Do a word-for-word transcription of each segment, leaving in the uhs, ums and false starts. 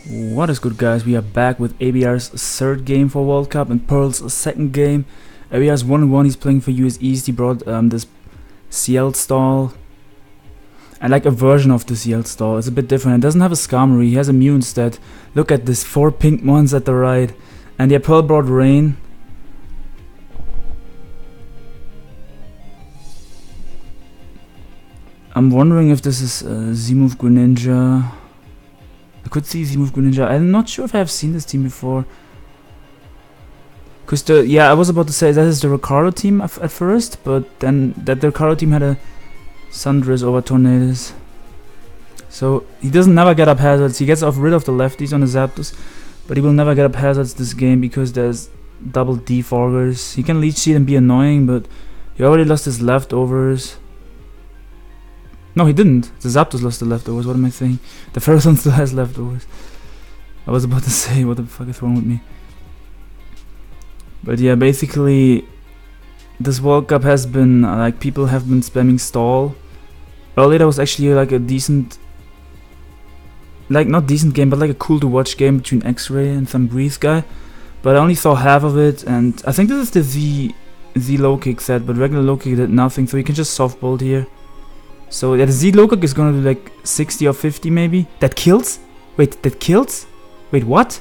What is good, guys? We are back with A B R's third game for World Cup and Pearl's second game. A B R's one and one. He's playing for U S East. He brought um, this C L stall. I like a version of the C L stall. It's a bit different. It doesn't have a Skarmory. He has a Mew instead. Look at this, four pink ones at the right. And yeah, Pearl brought Rain. I'm wondering if this is uh, Z-Move Greninja. I could see Z-Move Greninja. I'm not sure if I have seen this team before. Cause the yeah, I was about to say that is the Ricardo team at, at first, but then that the Ricardo team had a Sundress over Tornadus. So he doesn't never get up hazards. He gets off rid of the lefties on the Zapdos, but he will never get up hazards this game because there's double Defoggers. He can leech seed and be annoying, but he already lost his leftovers. No, he didn't. The Zapdos lost the leftovers. What am I saying? The Ferrothorn still has leftovers. I was about to say, what the fuck is wrong with me? But yeah, basically, this World Cup has been, uh, like, people have been spamming stall. Earlier there was actually like a decent, like, not decent game, but like a cool to watch game between X-Ray and some Breeze guy. But I only saw half of it, and I think this is the Z, Z low kick set, but regular low kick did nothing, so you can just softbolt here. So yeah, the Z low kick is gonna do like sixty or fifty maybe. That kills? Wait, that kills? Wait, what?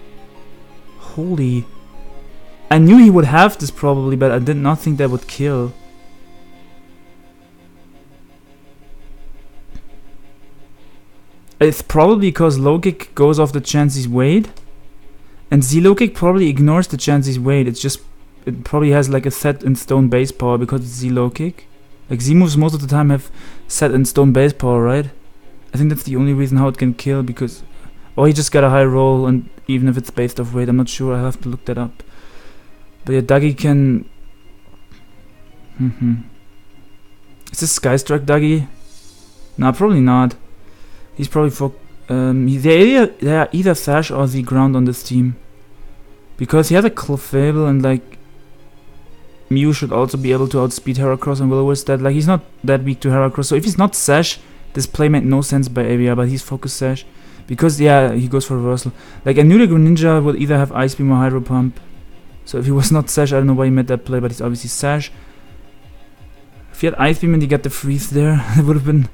Holy. I knew he would have this probably, but I did not think that would kill. It's probably because low kick goes off the Chansey's weight, and Z low kick probably ignores the Chansey's weight. It's just, it probably has like a set in stone base power because it's Z low kick. Like Z moves most of the time have set in stone base power, right? I think that's the only reason how it can kill, because, or he just got a high roll, and even if it's based off weight, I'm not sure. I have to look that up. But yeah, Dougie can. Mm-hmm. Is this Sky Strike Dougie? Nah, probably not. He's probably for. Um, he, they, either, they are either Sash or the ground on this team, because he has a Clefable, and like Mew should also be able to outspeed Heracross and Will-O-Wisp that. Like, he's not that weak to Heracross, so if he's not Sash, this play made no sense by A B R, but he's focus Sash. Because, yeah, he goes for reversal. Like, I knew the Greninja would either have Ice Beam or Hydro Pump. So if he was not Sash, I don't know why he made that play, but he's obviously Sash. If he had Ice Beam and he got the freeze there, it would have been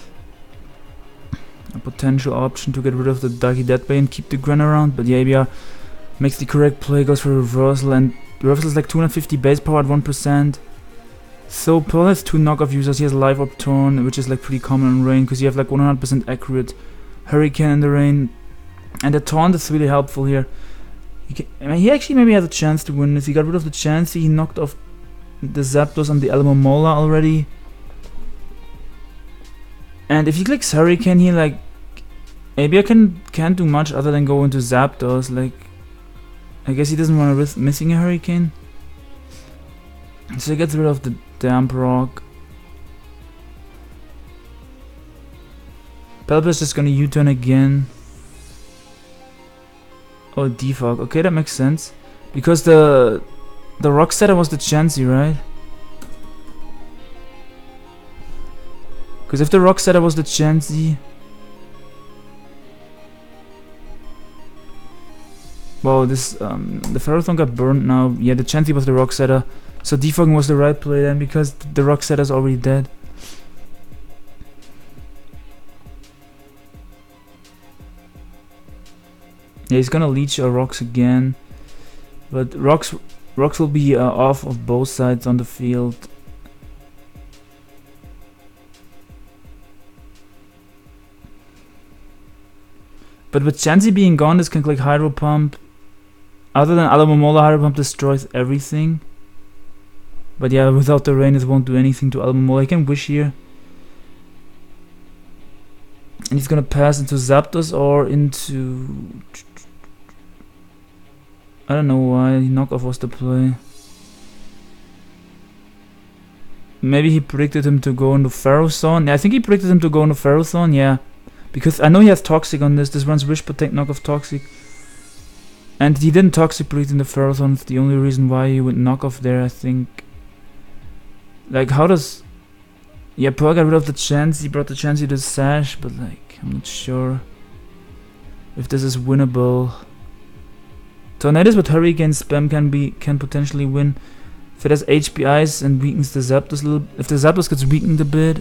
a potential option to get rid of the Dougie that way and keep the Gren around. But yeah, A B R makes the correct play, goes for reversal, and reversal is like two hundred fifty base power at one percent. So Pearl has two knockoff users. He has Life Orb Torn, which is like pretty common in Rain, because you have like one hundred percent accurate Hurricane in the Rain. And the Taunt is really helpful here. He, can, I mean, he actually maybe has a chance to win this. He got rid of the Chansey, he knocked off the Zapdos and the Alomomola already. And if he clicks Hurricane here, like, A B R can, can't do much other than go into Zapdos. Like, I guess he doesn't want to risk missing a Hurricane. So he gets rid of the Damp Rock. Pelipper's just gonna U-turn again. Oh, Defog. Okay, that makes sense. Because the the Rock Setter was the Chansey, right? Because if the Rock Setter was the Chansey... Wow, this, um, the Ferrothorn got burned now. Yeah, the Chansey was the Rock Setter. So defogging was the right play then, because the Rock Setter's already dead. Yeah, he's gonna leech uh, rocks again, but rocks rocks will be uh, off of both sides on the field. But with Chansey being gone, this can click Hydro Pump. Other than Alomomola, Hydro Pump destroys everything. But yeah, without the Rain, it won't do anything to Alomomola. He can Wish here. And he's gonna pass into Zapdos or into... I don't know why knockoff was the play. Maybe he predicted him to go into Ferrothorn. Yeah, I think he predicted him to go into Ferrothorn, yeah. Because I know he has Toxic on this. This runs Wish Protect knockoff Toxic. And he didn't Toxic predict in the Ferrothorn. It's the only reason why he would knock off there, I think. Like, how does... Yeah, Pearl got rid of the Chansey, brought the Chansey to Sash, but like, I'm not sure. if this is winnable. Tornadoes with Hurricane Spam can be can potentially win. If it has H P Is and weakens the Zapdos a little, if the Zapdos gets weakened a bit.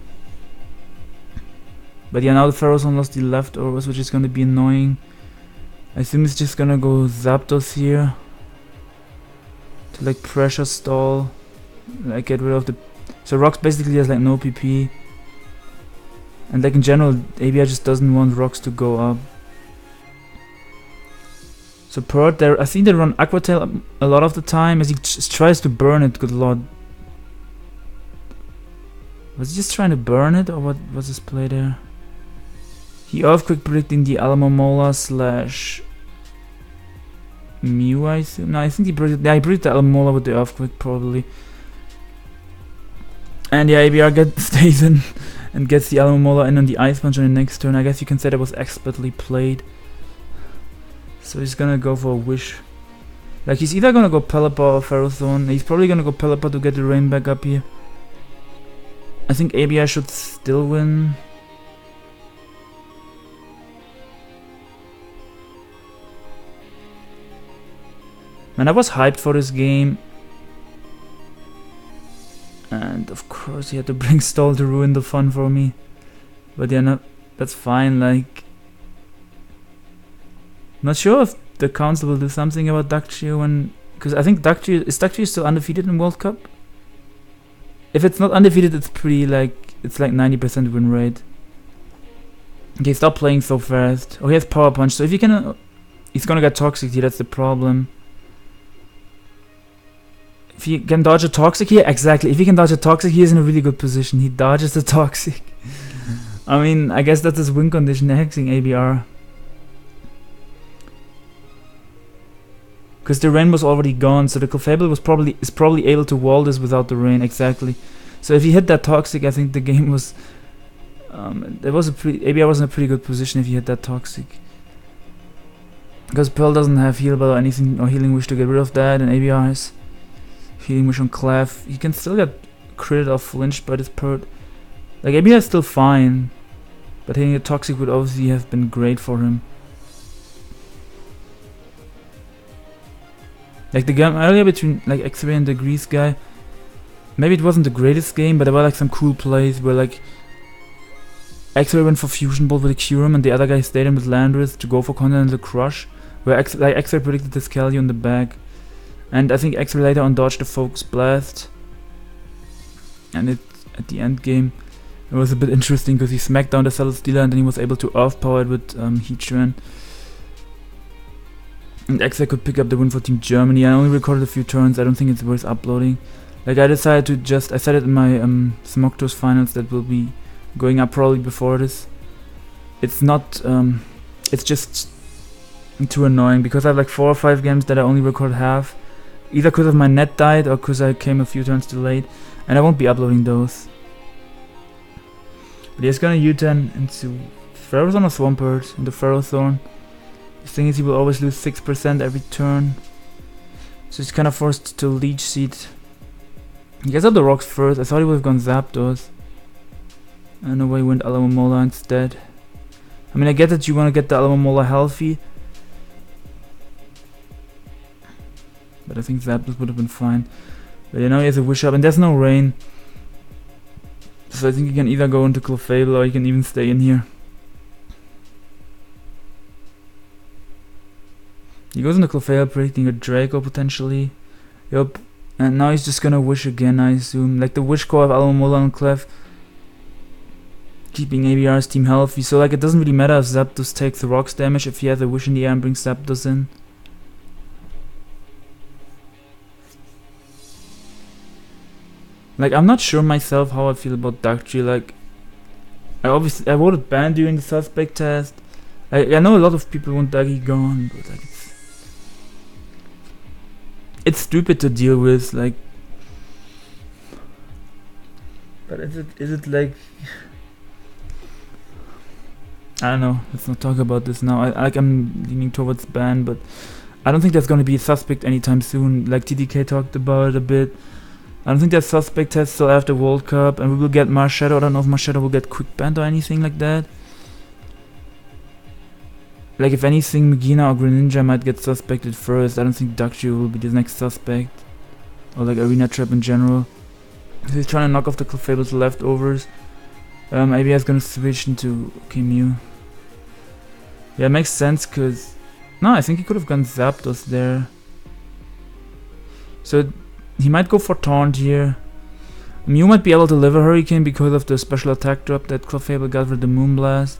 But yeah, now the Ferrothorn lost the leftovers, which is gonna be annoying. I think it's just gonna go Zapdos here to like pressure stall, like get rid of the. So Rocks basically has like no P P, and like in general, A B I just doesn't want Rocks to go up. So Pert there, I think they run Aqua Tail a lot of the time as he just tries to burn it. Good lord. Was he just trying to burn it, or what was his play there? He Earthquake predicting the Alamomola slash Mew, I assume. No, I think he predicted, yeah, he predicted the Alamomola with the Earthquake probably. And yeah, A B R gets stays in and gets the Alamomola in on the Ice Punch on the next turn. I guess you can say that was expertly played. So he's gonna go for a Wish. Like he's either gonna go Pelipper or Ferrothorn. He's probably gonna go Pelipper to get the rain back up here. I think A B I should still win. Man, I was hyped for this game. And of course he had to bring Stall to ruin the fun for me. But yeah, no, that's fine, like... Not sure if the council will do something about Dugtrio when... Because I think Dugtrio... Is Dugtrio still undefeated in World Cup? If it's not undefeated, it's pretty like... It's like ninety percent win rate. Okay, stop playing so fast. Oh, he has Power Punch, so if he can... Uh, he's gonna get Toxic here, that's the problem. If he can dodge a Toxic here, exactly. If he can dodge a Toxic, he is in a really good position. He dodges the Toxic. I mean, I guess that's his win condition, hexing A B R. Because the rain was already gone, so the Clefable was probably is probably able to wall this without the rain, exactly. So if he hit that Toxic, I think the game was... Um, there was a pretty... A B R was in a pretty good position if he hit that Toxic. Because Pearl doesn't have Heal Bell or anything, or Healing Wish to get rid of that, and A B R has Healing Wish on Clef. He can still get critted or flinched by this Pert. Like, A B R is still fine, but hitting a Toxic would obviously have been great for him. Like the game earlier between like X-Ray and the Grease guy, maybe it wasn't the greatest game, but there were like some cool plays where like X-Ray went for Fusion Bolt with a Kyurem and the other guy stayed in with Landorus to go for Continental Crush, where X like X-Ray predicted this Calio in the back, and I think X-Ray later on dodged the Focus Blast, and it at the end game it was a bit interesting because he smacked down the Celesteela and then he was able to Earth Power it with um, Heatran. And X-Ray could pick up the win for Team Germany. I only recorded a few turns, I don't think it's worth uploading. Like I decided to just, I said it in my um, Smogtours finals that will be going up probably before this. It's not, um, it's just too annoying because I have like four or five games that I only recorded half. Either because of my net died or because I came a few turns too late. And I won't be uploading those. But he's gonna U-turn into Ferrothorn or Swampert into Ferrothorn. The thing is he will always lose six percent every turn. So he's kind of forced to Leech Seed. He gets up the rocks first. I thought he would have gone Zapdos. I don't know why he went Alamomola instead. I mean, I get that you want to get the Alamomola healthy. But I think Zapdos would have been fine. But yeah, now he has a Wish Up and there's no rain. So I think he can either go into Clefable or he can even stay in here. He goes into Clefable predicting a Draco potentially. Yup. And now he's just gonna Wish again, I assume. Like the Wish core of Alamomola and Clef. Keeping A B R's team healthy. So like it doesn't really matter if Zapdos takes the rocks damage if he has a Wish in the air and brings Zapdos in. Like I'm not sure myself how I feel about Dugtrio. Like I obviously I voted ban during the suspect test. I, I know a lot of people want Dougie gone, but like it's, it's stupid to deal with, like. But is it is it like I don't know. Let's not talk about this now. I like I'm leaning towards ban, but I don't think there's gonna be a suspect anytime soon. Like T D K talked about it a bit. I don't think there's suspect tests till after World Cup, and we will get Marshadow. I don't know if Marshadow will get quick banned or anything like that. like if anything, Magina or Greninja might get suspected first. I don't think Dugtrio will be the next suspect. Or like Arena Trap in general. So he's trying to knock off the Clefable's leftovers. Um, maybe he's gonna switch into okay, Mew. Yeah, it makes sense cause... No, I think he could have gone Zapdos there. So he might go for Taunt here. Mew might be able to deliver Hurricane because of the special attack drop that Clefable got with the Moonblast.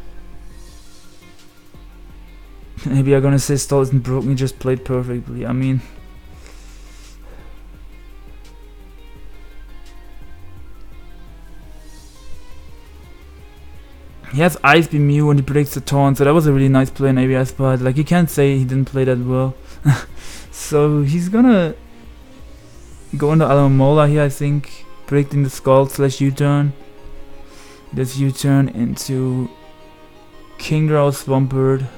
Maybe I'm gonna say Stall isn't broken, he just played perfectly. I mean... He has Ice Beam Mew when he predicts the Taunt, so that was a really nice play in A B S, but like you can't say he didn't play that well. So he's gonna go into Alomomola here, I think, predicting the Scald slash U-turn. He does U-turn into Kingdra, Swampert.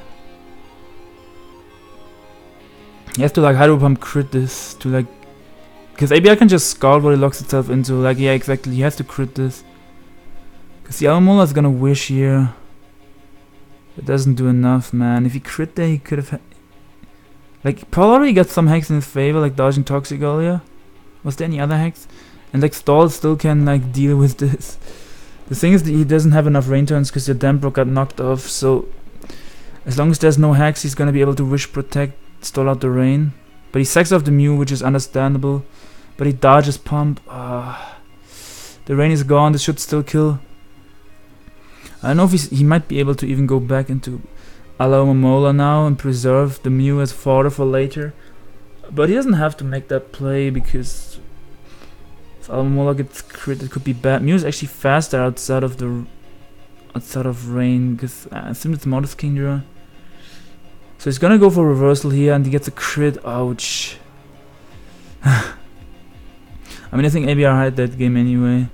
He has to like Hydro Pump crit this to like, because A B I can just Scald what it locks itself into. Like yeah, exactly. He has to crit this. Because the Alomomola is gonna wish here. It doesn't do enough, man. If he crit there, he could have had... Like, Paul already got some hacks in his favor, like dodging Toxic earlier. Was there any other hacks? And like, Stall still can like deal with this. The thing is that he doesn't have enough rain turns because the Dambro got knocked off, so... As long as there's no hacks, he's gonna be able to Wish Protect, stall out the rain. But he sacks off the Mew, which is understandable. But he dodges Pump. Uh, the rain is gone, this should still kill. I don't know if he's, he might be able to even go back into Alomomola now and preserve the Mew as fodder for later. But he doesn't have to make that play because if Alomomola gets crit, it could be bad. Mew is actually faster outside of the outside of rain because I assume it's Modest Kingdra. So he's gonna go for reversal here and he gets a crit. Ouch. I mean, I think A B R had that game anyway.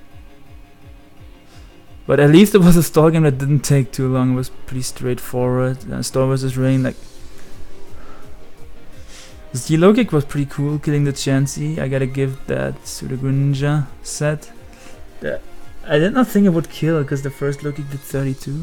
But at least it was a stall game that didn't take too long. It was pretty straightforward. Uh, Storm versus Rain, like... The low kick was pretty cool, killing the Chansey. I gotta give that to the Greninja set. The, I did not think it would kill, because the first low kick did thirty-two.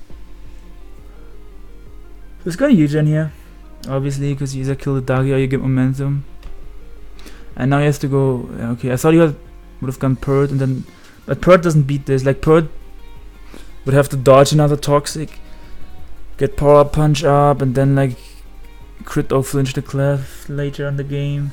So it's gonna U-turn here. Obviously, because you either kill the Dagi or you get momentum. And now he has to go... Okay, I thought he would have gone Pert and then... But Pert doesn't beat this. Like, Pert would have to dodge another Toxic, get Power Punch up, and then like crit or flinch the Clef later in the game.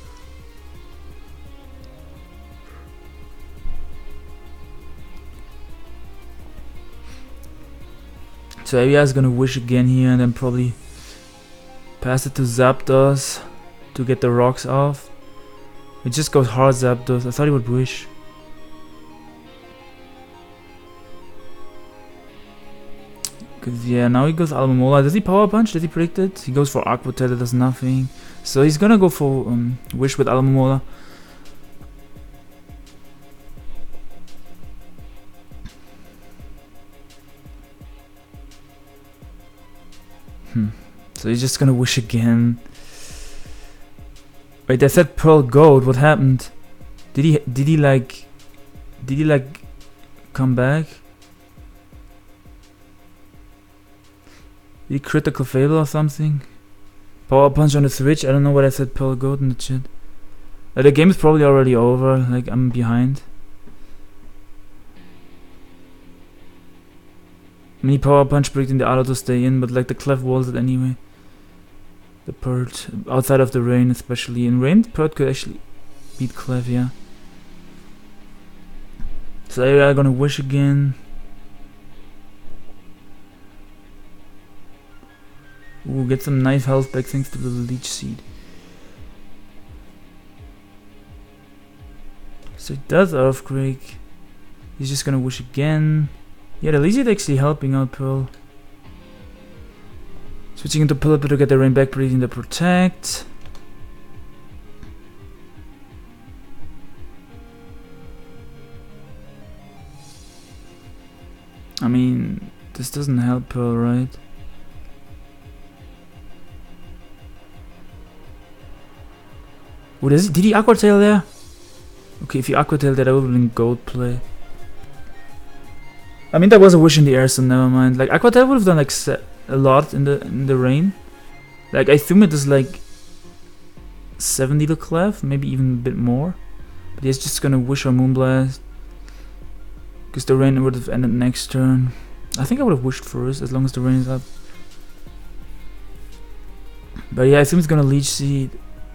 So A B I is gonna wish again here and then probably pass it to Zapdos to get the rocks off. It just goes hard Zapdos. I thought he would wish. Cause yeah, now he goes Alomomola. Does he Power Punch? Does he predict it? He goes for Aqua Tail, that does nothing. So he's gonna go for um, Wish with Alomomola. Hmm. So he's just gonna Wish again. Wait, they said Pearl Gold. What happened? Did he? Did he like? Did he like come back? Did he critical Fable or something? Power Punch on the Switch? I don't know what I said Pearl Gold in the chat. Uh, the game is probably already over, like I'm behind. I mean, Power Punch predicting the auto to stay in, but like the Clef walls it anyway. The Pert, outside of the rain especially. In rain, Pert could actually beat Clef, yeah. So they are gonna Wish again. Ooh, get some nice health back thanks to the Leech Seed. So he does Earthquake. He's just gonna Wish again. Yeah, the Leech Seed actually helping out Pearl. Switching into Pelipper to get the rain back, breathing the Protect. I mean, this doesn't help Pearl, right? What is it? Did he Aqua Tail there? Okay, if he Aqua Tail there, that would have been gold play. I mean, that was a Wish in the air, so never mind. Like, Aqua Tail would have done like se a lot in the in the rain. Like I assume it is like seventy to clef, maybe even a bit more. But he's just gonna wish or Moonblast. Because the rain would have ended next turn. I think I would have wished first, as long as the rain is up. But yeah, I assume he's gonna Leech Seed.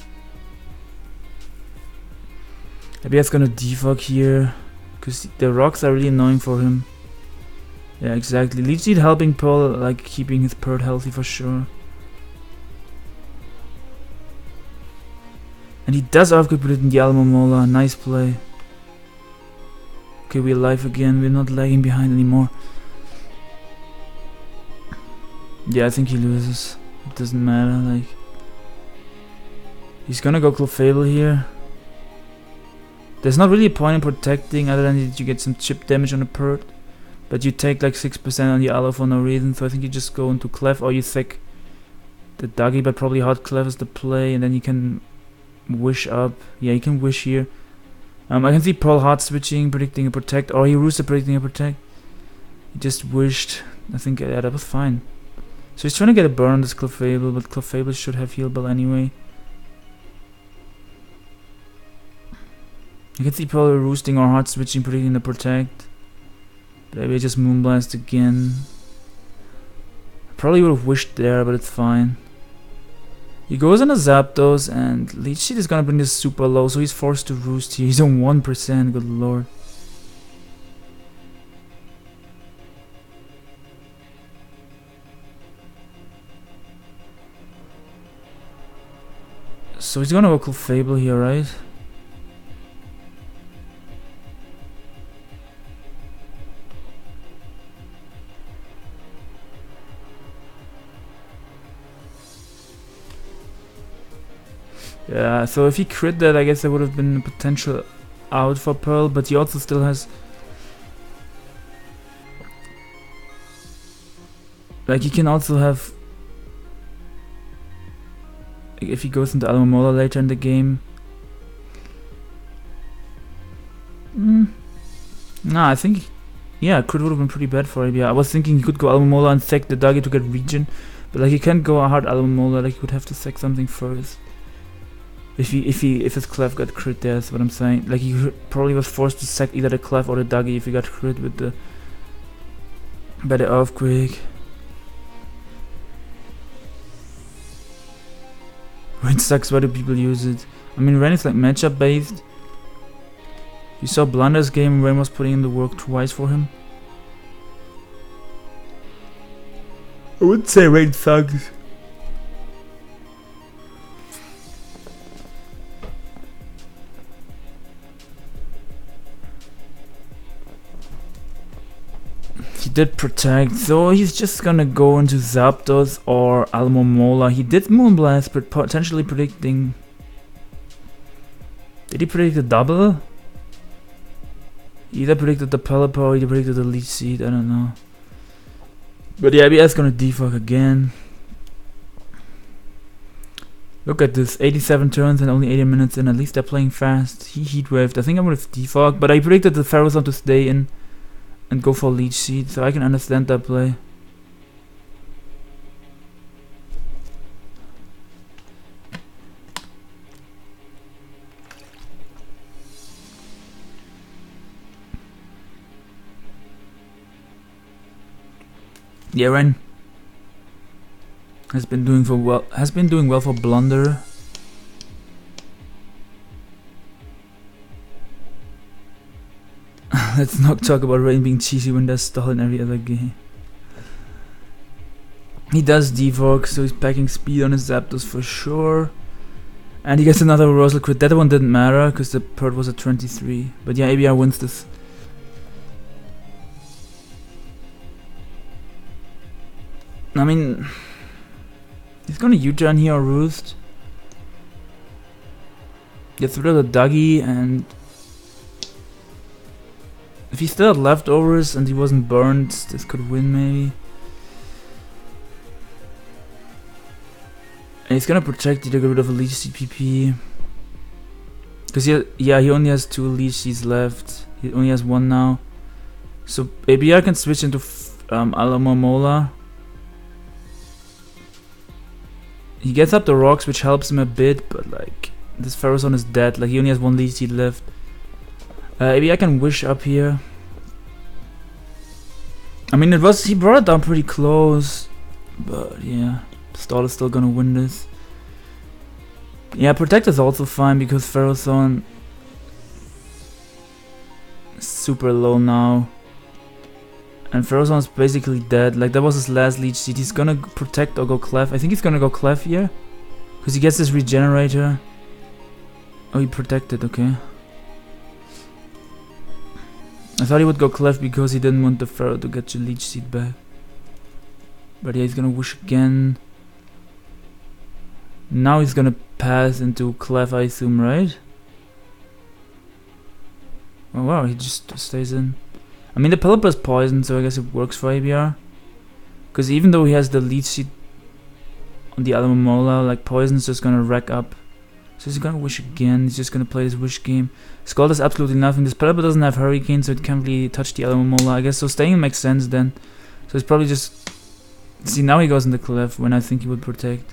Maybe he's gonna defog here. Because the rocks are really annoying for him. Yeah, exactly. Leech Seed helping Pearl, like keeping his Pert healthy for sure. And he does Earthquake put it in the Alomomola. Nice play. Okay, we're alive again. We're not lagging behind anymore. Yeah, I think he loses. It doesn't matter, like... He's gonna go Clefable here. There's not really a point in protecting other than that you get some chip damage on the Pert. But you take like six percent on the Aloe for no reason, so I think you just go into Clef or you thick the Dougie, but probably Hot Clef is the play, and then you can wish up. Yeah, you can wish here. Um, I can see Pearl hard switching, predicting a protect, or he Rooster predicting a protect. He just wished. I think yeah, that was fine. So he's trying to get a burn on this Clefable, but Clefable should have Heal Bell anyway. You can see Pearl roosting or hard switching, predicting the protect. But maybe I just Moonblast again. Probably would have wished there, but it's fine. He goes on a Zapdos, and Leech Seed is gonna bring this super low, so he's forced to roost here. He's on one percent, good lord. So he's gonna go Clefable here, right? Yeah, so if he crit that, I guess there would have been a potential out for Pearl, but he also still has... Like, he can also have... If he goes into Alomomola later in the game... Mm. Nah, I think... Yeah, crit would have been pretty bad for him. Yeah, I was thinking he could go Alomomola and sack the Dougie to get regen, but like he can't go a hard Alomomola, like he would have to sack something first. If he, if he, if his Clef got crit, that's what I'm saying. Like he probably was forced to sack either the Clef or the Dougie if he got crit with the by the Earthquake. Rain sucks. Why do people use it? I mean, Rain is like matchup based. You saw Blunder's game. Rain was putting in the work twice for him. I wouldn't say Rain sucks. He did protect, so he's just gonna go into Zapdos or Alomomola. He did Moonblast, but potentially predicting... Did he predict a double? He either predicted the Pelipper or he predicted the Leech Seed, I don't know. But yeah, B S gonna defog again. Look at this, eighty-seven turns and only eighty minutes in. At least they're playing fast. He heatwaved. I think I would have defogged, but I predicted the Ferrothorn to stay in and go for Leech Seed, so I can understand that play. Yeah, Ren has been doing for well has been doing well for Blunder. Let's not talk about Rain being cheesy when there's stall in every other game. He does defog, so he's packing speed on his Zapdos for sure. And he gets another reversal crit. That one didn't matter because the Pert was at twenty-three. But yeah, A B R wins this. I mean, he's gonna U-turn here or Roost. Gets rid of the Dougie, and if he still had leftovers and he wasn't burned, this could win maybe. And he's gonna protect you to get rid of a Leech Seed P P. Because he, yeah, he only has two Leech Seeds left. He only has one now. So A B R can switch into f um, Alomomola. he gets up the rocks, which helps him a bit, but like this Ferrothorn is dead. Like he only has one lead seed left. Uh, maybe I can wish up here. I mean, it was he brought it down pretty close, but yeah, Stall is still gonna win this. Yeah, Protect is also fine because Ferrothorn is super low now. And Ferrothorn is basically dead. Like that was his last leech seed. He's gonna Protect or go Clef. I think he's gonna go Clef here. Because he gets this Regenerator. Oh, he protected, okay. I thought he would go Clef because he didn't want the Ferro to get your leech seed back. But yeah, he's gonna wish again. Now he's gonna pass into Clef, I assume, right? Oh wow, he just stays in. I mean, the Pelipper is poisoned, so I guess it works for A B R. Because even though he has the leech seed on the Alomomola, like poison's just gonna rack up. So he's gonna wish again. He's just gonna play this wish game. Scald does absolutely nothing. This Pelipper doesn't have Hurricane, so it can't really touch the Alomomola, I guess. So staying makes sense then. So it's probably just. See, now he goes in the Clef when I think he would protect.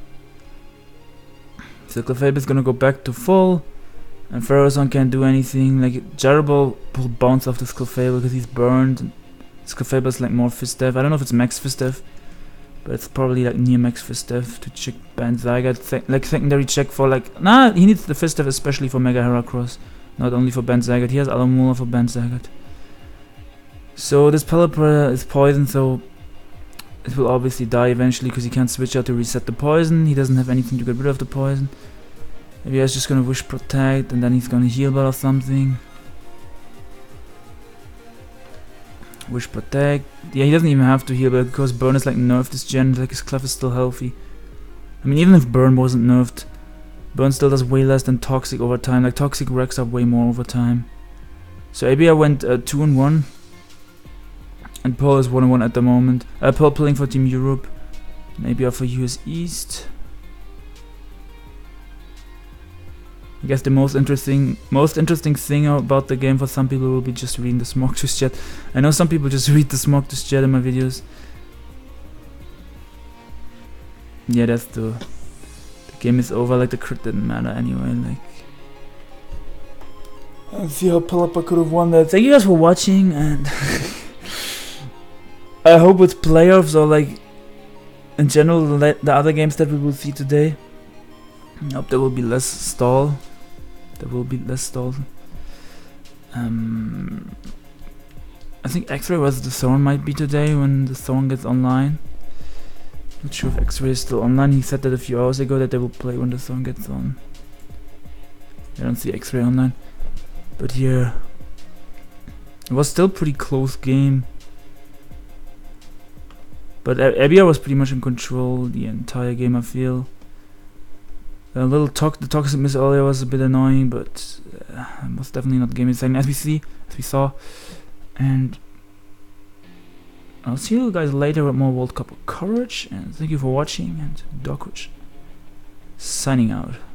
So Clefable is gonna go back to full. And Ferrothorn can't do anything. Like Jarable will bounce off this Clefable because he's burned. This Clefable is like more Fist Def. I don't know if it's max Fist Def, but it's probably like near max Fist Def to check Band Zygarde. Th like secondary check for like nah. He needs the Fist Def especially for Mega Heracross, not only for Band Zygarde. He has Alomomola for Band Zygarde. So this Pelipper is poisoned, so it will obviously die eventually because he can't switch out to reset the poison. He doesn't have anything to get rid of the poison. Maybe he's just gonna wish Protect and then he's gonna heal ball or something. Wish Protect. Yeah, he doesn't even have to heal ball because Burn is like nerfed this gen. Like his Clef is still healthy. I mean, even if Burn wasn't nerfed, Burn still does way less than Toxic over time. Like Toxic racks up way more over time. So A B R went uh, two and one, and Pearl is one and one at the moment. Uh, Pearl playing for Team Europe, and A B R for U S East. I guess the most interesting most interesting thing about the game for some people will be just reading the Smogtooth chat. I know some people just read the Smogtooth chat in my videos. Yeah, that's the the game is over. Like the crit didn't matter anyway. Like, let's see how Pelipper could have won that. Thank you guys for watching, and I hope with playoffs or like in general the, the other games that we will see today, I hope there will be less stall. There will be less stall. Um, I think X-Ray versus the Thorn might be today when the Thorn gets online. Not sure if X-Ray is still online. He said that a few hours ago that they will play when the Thorn gets on. I don't see X-Ray online. But yeah, it was still a pretty close game. But A B R was pretty much in control the entire game, I feel. A little talk, the toxic miss earlier was a bit annoying, but uh, it was definitely not game design as we see, as we saw. And I'll see you guys later with more World Cup coverage. And thank you for watching. And Dogwitch signing out.